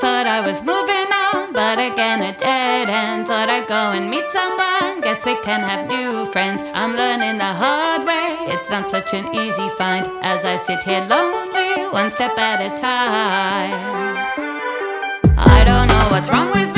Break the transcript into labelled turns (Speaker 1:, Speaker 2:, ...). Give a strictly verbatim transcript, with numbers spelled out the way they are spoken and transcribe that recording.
Speaker 1: thought I was moving on, but again a dead end. Thought I'd go and meet someone, guess we can have new friends. I'm learning the hard way, it's not such an easy find, as I sit here lonely, one step at a time. I don't know what's wrong with